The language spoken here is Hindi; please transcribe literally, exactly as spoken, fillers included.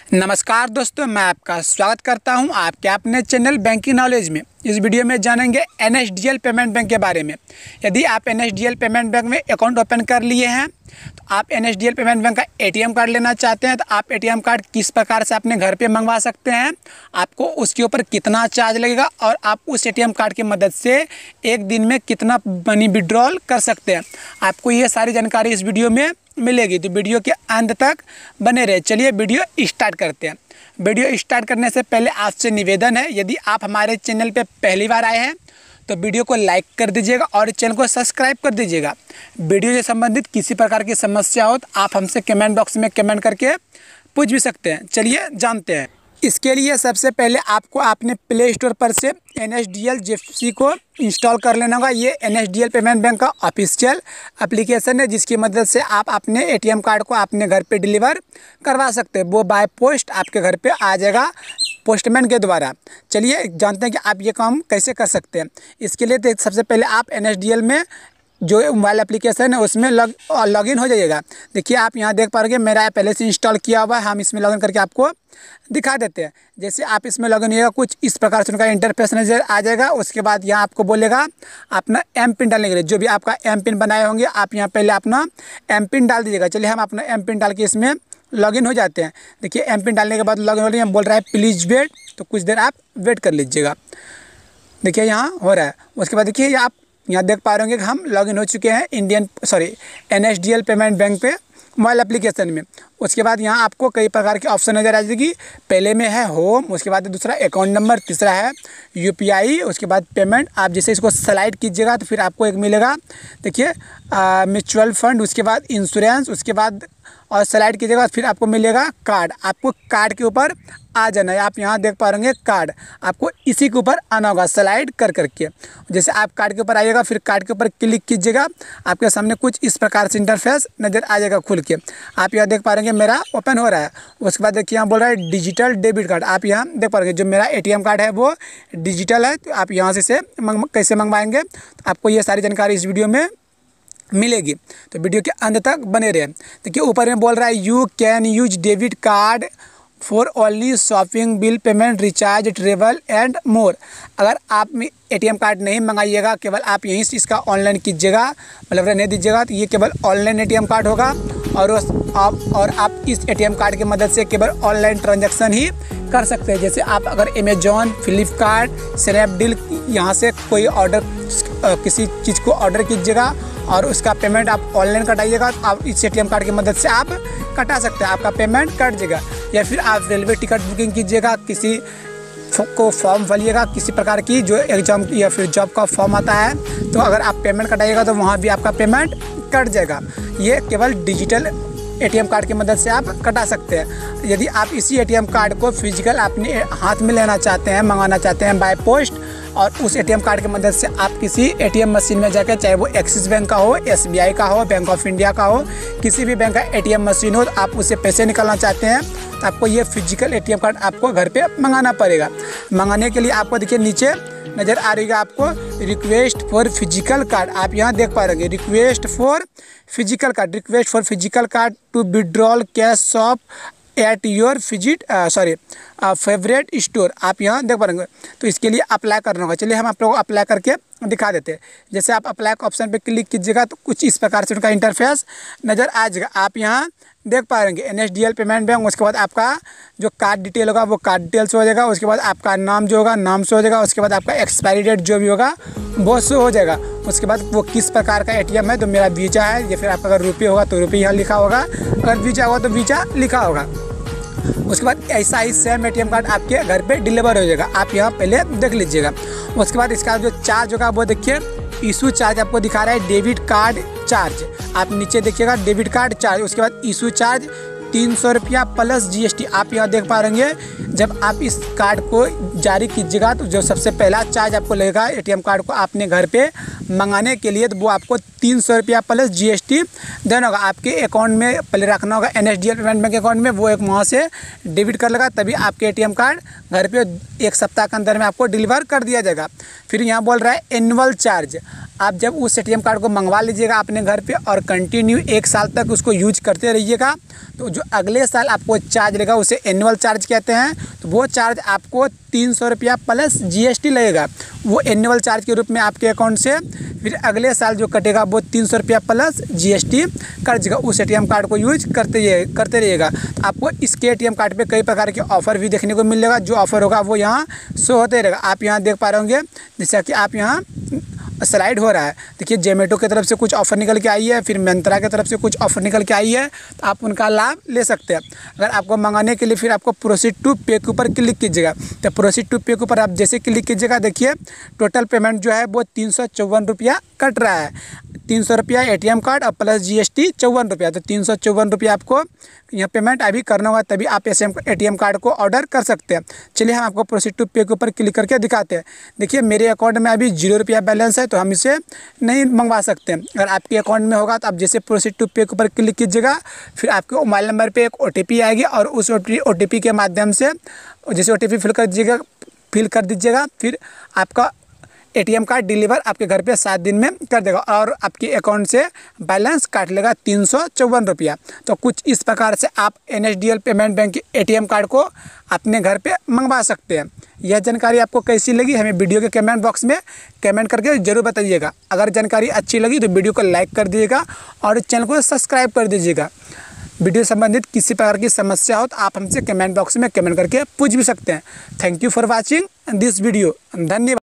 नमस्कार दोस्तों, मैं आपका स्वागत करता हूं आपके अपने चैनल बैंकिंग नॉलेज में। इस वीडियो में जानेंगे N S D L payment bank के बारे में। यदि आप N S D L payment bank में अकाउंट ओपन कर लिए हैं तो आप N S D L payment bank का ए टी एम कार्ड लेना चाहते हैं तो आप ए टी एम कार्ड किस प्रकार से अपने घर पे मंगवा सकते हैं, आपको उसके ऊपर कितना चार्ज लगेगा और आप उस ए टी एम कार्ड की मदद से एक दिन में कितना मनी विड्रॉल कर सकते हैं, आपको ये सारी जानकारी इस वीडियो में मिलेगी। तो वीडियो के अंत तक बने रहे। चलिए वीडियो स्टार्ट करते हैं। वीडियो स्टार्ट करने से पहले आपसे निवेदन है, यदि आप हमारे चैनल पे पहली बार आए हैं तो वीडियो को लाइक कर दीजिएगा और चैनल को सब्सक्राइब कर दीजिएगा। वीडियो से संबंधित किसी प्रकार की समस्या हो तो आप हमसे कमेंट बॉक्स में कमेंट करके पूछ भी सकते हैं। चलिए जानते हैं। इसके लिए सबसे पहले आपको अपने प्ले स्टोर पर से N S D L G F C को इंस्टॉल कर लेना होगा। ये N S D L payment bank का ऑफिशियल एप्लीकेशन है जिसकी मदद से आप अपने ए टी एम कार्ड को अपने घर पे डिलीवर करवा सकते हैं। वो बाय पोस्ट आपके घर पे आ जाएगा पोस्टमैन के द्वारा। चलिए जानते हैं कि आप ये काम कैसे कर सकते हैं। इसके लिए तो सबसे पहले आप एन एस डी एल में जो मोबाइल एप्लीकेशन है उसमें लॉग लॉगिन हो जाइएगा। देखिए आप यहाँ देख पा रहे हैं मेरा पहले से इंस्टॉल किया हुआ है। हम इसमें लॉगिन करके आपको दिखा देते हैं। जैसे आप इसमें लॉगिन होइएगा कुछ इस प्रकार से उनका इंटरफेस नजर आ जाएगा। उसके बाद यहाँ आपको बोलेगा अपना एम पिन डालने के लिए, जो भी आपका एम पिन बनाए होंगे आप यहाँ पहले अपना एम पिन डाल दीजिएगा। चलिए हम अपना एम पिन डाल के इसमें लॉगिन हो जाते हैं। देखिए एम पिन डालने के बाद लॉगिन हो रही है, बोल रहा है प्लीज़ वेट, तो कुछ देर आप वेट कर लीजिएगा। देखिए यहाँ हो रहा है। उसके बाद देखिए आप यहाँ देख पा रहे होंगे कि हम लॉगिन हो चुके हैं Indian sorry N S D L payment bank पे मोबाइल एप्लीकेशन में। उसके बाद यहाँ आपको कई प्रकार के ऑप्शन नज़र आ जाएगी। पहले में है होम, उसके बाद दूसरा अकाउंट नंबर, तीसरा है यू पी आई, उसके बाद पेमेंट। आप जैसे इसको स्लाइड कीजिएगा तो फिर आपको एक मिलेगा देखिए म्यूचुअल फंड, उसके बाद इंश्योरेंस, उसके बाद और स्लाइड कीजिएगा फिर आपको मिलेगा कार्ड। आपको कार्ड के ऊपर आ जाना है। आप यहाँ देख पा रहे होंगे कार्ड, आपको इसी के ऊपर आना होगा स्लाइड कर करके। जैसे आप कार्ड के ऊपर आइएगा फिर कार्ड के ऊपर क्लिक कीजिएगा, आपके सामने कुछ इस प्रकार से इंटरफेस नज़र आ जाएगा खुल के। आप यहाँ देख पा रहे हैं मेरा ओपन हो रहा है। उसके बाद देखिए यहाँ बोल रहा है डिजिटल डेबिट कार्ड। आप यहाँ देख पा रहे हैं जो मेरा ए टी एम कार्ड है वो डिजिटल है। तो आप यहाँ से इसे मंग कैसे मंगवाएंगे तो आपको ये सारी जानकारी इस वीडियो में मिलेगी। तो वीडियो के अंत तक बने रहे। देखिए ऊपर में बोल रहा है you can use debit card for only shopping, bill payment, recharge, travel and more. अगर आप में ए टी एम कार्ड नहीं मंगाइएगा, केवल आप यहीं से इसका ऑनलाइन कीजिएगा, मतलब रहने दीजिएगा, तो ये केवल online A T M card होगा और उस आप और आप इस ए टी एम कार्ड की मदद से केवल ऑनलाइन ट्रांजैक्शन ही कर सकते हैं। जैसे आप अगर अमेजॉन, फ्लिपकार्ट, स्नैपडील यहाँ से कोई ऑर्डर किसी चीज़ को ऑर्डर कीजिएगा और उसका पेमेंट आप ऑनलाइन कटाइएगा तो आप इस ए टी एम कार्ड की मदद से आप कटा सकते हैं, आपका पेमेंट कट जाएगा। या फिर आप रेलवे टिकट बुकिंग कीजिएगा, किसी को फॉर्म भरिएगा, किसी प्रकार की जो एग्जाम या फिर जॉब का फॉर्म आता है, तो अगर आप पेमेंट कटाइएगा तो वहाँ भी आपका पेमेंट कट जाएगा। ये केवल digital A T M card की मदद से आप कटा सकते हैं। यदि आप इसी ए टी एम कार्ड को फिजिकल अपने हाथ में लेना चाहते हैं, मंगाना चाहते हैं बाय पोस्ट, और उस ए टी एम कार्ड की मदद से आप किसी ए टी एम मशीन में जाकर, चाहे वो एक्सिस बैंक का हो, एस बी आई का हो, बैंक ऑफ इंडिया का हो, किसी भी बैंक का ए टी एम मशीन हो, तो आप उससे पैसे निकालना चाहते हैं तो आपको ये physical A T M card आपको घर पे मंगाना पड़ेगा। मंगाने के लिए आपको देखिए नीचे नज़र आ रही है आपको रिक्वेस्ट फॉर फिजिकल कार्ड। आप यहाँ देख पा रहे हैं request for physical card, request for physical card to withdrawal cash shop at your fizit sorry favourite store. आप यहाँ देख पा रहे हैं। तो इसके लिए अप्लाई करना होगा। चलिए हम आप लोगों को अप्लाई करके दिखा देते हैं। जैसे आप अप्लाई के ऑप्शन पे क्लिक कीजिएगा तो कुछ इस प्रकार से उनका इंटरफेस नज़र आ जाएगा। आप यहाँ देख पा रहे हैं N S D L payment bank. उसके बाद आपका जो कार्ड डिटेल होगा वो कार्ड डिटेल्स हो जाएगा। उसके बाद आपका नाम जो होगा नाम से हो जाएगा। उसके बाद आपका एक्सपायरी डेट जो भी होगा वो शो हो जाएगा। उसके बाद वो किस प्रकार का ए टी एम है, तो मेरा वीज़ा है, या फिर आपका अगर रुपये होगा तो रुपये यहाँ लिखा होगा, अगर वीज़ा होगा तो वीज़ा लिखा होगा। उसके बाद ऐसा ही same A T M card आपके घर पे डिलीवर हो जाएगा। आप यहाँ पहले देख लीजिएगा। उसके बाद इसका जो चार्ज होगा वो देखिए इशू चार्ज आपको दिखा रहा है डेबिट कार्ड चार्ज। आप नीचे देखिएगा डेबिट कार्ड चार्ज। उसके बाद इशू चार्ज तीन सौ रुपया प्लस जी एस टी। आप यहाँ देख पा रहे हैं जब आप इस कार्ड को जारी कीजिएगा तो जो सबसे पहला चार्ज आपको लगेगा ए टी एम कार्ड को अपने घर पे मंगाने के लिए, तो वो आपको तीन सौ रुपया प्लस जी एस टी देना होगा। आपके अकाउंट में पहले रखना होगा N S D L payment bank account में, वो एक वहाँ से डेबिट कर लेगा, तभी आपके ए टी एम कार्ड घर पे एक सप्ताह के अंदर में आपको डिलीवर कर दिया जाएगा। फिर यहाँ बोल रहा है एनुअल चार्ज। आप जब उस एटीएम कार्ड को मंगवा लीजिएगा अपने घर पे और कंटिन्यू एक साल तक उसको यूज करते रहिएगा, तो जो अगले साल आपको चार्ज लगेगा उसे एनुअल चार्ज कहते हैं। तो वो चार्ज आपको तीन सौ रुपया प्लस जीएसटी लगेगा। वो एनुअल चार्ज के रूप में आपके अकाउंट से फिर अगले साल जो कटेगा वो तीन सौ रुपया प्लस जीएसटी कट जाएगा। उस एटीएम कार्ड को यूज करते रहिए करते रहिएगा। तो आपको इसके एटीएम कार्ड पे कई प्रकार के ऑफ़र भी देखने को मिलेगा। जो ऑफ़र होगा वो यहाँ शो होते रहेगा। आप यहाँ देख पा रहे होंगे, जैसा कि आप यहाँ स्लाइड हो रहा है। देखिए जोमेटो की तरफ से कुछ ऑफ़र निकल के आई है, फिर मिंत्रा की तरफ से कुछ ऑफ़र निकल के आई है, तो आप उनका लाभ ले सकते हैं। अगर आपको मंगाने के लिए फिर आपको प्रोसीड टू पे के ऊपर क्लिक कीजिएगा। तो प्रोसीड टू पे के ऊपर आप जैसे क्लिक कीजिएगा, देखिए टोटल पेमेंट जो है वो तीन सौ चौवन रुपया कट रहा है। तीन सौ रुपया ए टी एम कार्ड और प्लस जी एस टी चौवन रुपया। तो तीन सौ चौवन रुपया आपको यह पेमेंट अभी करना होगा, तभी आप एस ए टी एम कार्ड को ऑर्डर कर सकते हैं। चलिए हम आपको प्रोसीड टू पे के ऊपर क्लिक करके दिखाते हैं। देखिए मेरे अकाउंट में अभी जीरो रुपया बैलेंस है, तो हम इसे नहीं मंगवा सकते। अगर आपके अकाउंट में होगा तो आप जैसे प्रोसीड टू पे के ऊपर क्लिक कीजिएगा, फिर आपके मोबाइल नंबर पे एक ओ टी पी आएगी और उस ओ टी पी के माध्यम से जैसे ओ टी पी फिल कर दीजिएगा फिल कर दीजिएगा फिर आपका एटीएम कार्ड डिलीवर आपके घर पे सात दिन में कर देगा और आपके अकाउंट से बैलेंस काट लेगा तीन सौ चौवन रुपया। तो कुछ इस प्रकार से आप N S D L payment bank के एटीएम कार्ड को अपने घर पे मंगवा सकते हैं। यह जानकारी आपको कैसी लगी हमें वीडियो के कमेंट बॉक्स में कमेंट करके ज़रूर बताइएगा। अगर जानकारी अच्छी लगी तो वीडियो को लाइक कर दीजिएगा और चैनल को सब्सक्राइब कर दीजिएगा। वीडियो संबंधित किसी प्रकार की समस्या हो तो आप हमसे कमेंट बॉक्स में कमेंट करके पूछ भी सकते हैं। Thank you for watching this video. धन्यवाद।